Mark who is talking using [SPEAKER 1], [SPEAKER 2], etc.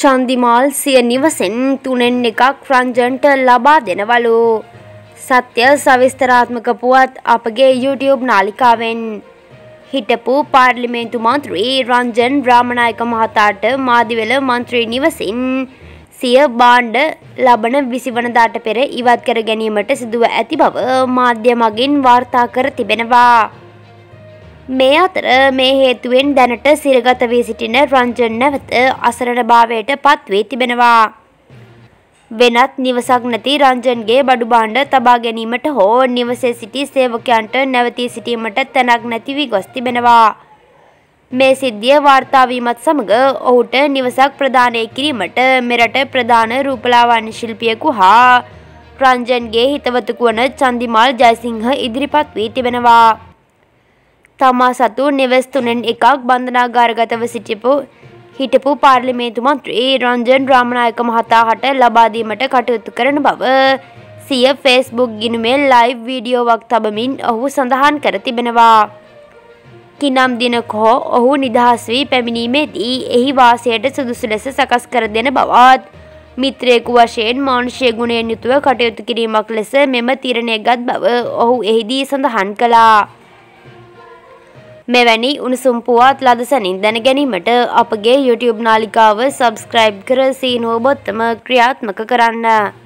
[SPEAKER 1] චන්දිමාල් සිය නිවසෙන් 3න් 1ක් රංජන්ට ලබා දෙනවලු. සත්‍ය සවිස්තරාත්මක පුවත් අපගේ YouTube නාලිකාවෙන්. හිටපු පාර්ලිමේන්තු මන්ත්‍රී රංජන් රාමනායක මහතාට මාදිවැල මන්ත්‍රී නිවසින් සිය භාණ්ඩ ලබන 20 වනදාට පෙර ඉවත් කර ගැනීමට සිදුව ඇති බව මාධ්‍ය මගින් වාර්තා කර තිබෙනවා. මේ අතර මේ හේතුවෙන් දැනට සිරගත වී සිටින රංජන් නැවත අසරණභාවයට පත් වී තිබෙනවා. වෙනත් නිවසක් නැති රංජන්ගේ බඩු භාණ්ඩ තබා ගැනීමට හෝ නිවසේ සිටි සේවකයන්ට නැවතී සිටීමට තැනක් නැති වී ගොස් තිබෙනවා. මේ සිද්ධිය වාර්තා වීමත් සමග ඔහුට නිවසක් ප්‍රදානය කිරීමට මෙරට ප්‍රධාන රූපලාවන්‍ය ශිල්පියෙකු හා රංජන්ගේ හිතවතෙකු වන චන්දිමාල් ජයසිංහ ඉදිරිපත් වී තිබෙනවා. තමා සතු නිවෙස් 3න් 1ක් බන්ධනාගාරගතව හිටපු පාර්ලිමේන්තු මන්ත්‍රී රංජන් රාමනායක මහතාට ලබා දීමට කටයුතු කරන බව සිය Facebook ගිණුමේ ලයිව් වීඩියෝවක් තබමින් ඔහු සඳහන් කර තිබෙනවා. කිනම් දිනක හෝ ඔහු නිදහස් වී පැමිණීමේදී එහි වාසයට සුදුසු ලෙස සකස් කර දෙන බවත් මිත්‍රයෙකු වශයෙන් මානුෂීය ගුණයෙන් යුතුව කටයුතු කිරීමක් ලෙස මෙම තීරණය ගත් බව ඔහු එහිදී සඳහන් කළා. මෙවැනි උණුසුම් පුවත් ලද සැනින් දැන ගැනීමට අපගේ YouTube නාලිකාව සබ්ස්ක්‍රයිබ් කර සීනුව බොත්තම ක්‍රියාත්මක කරන්න.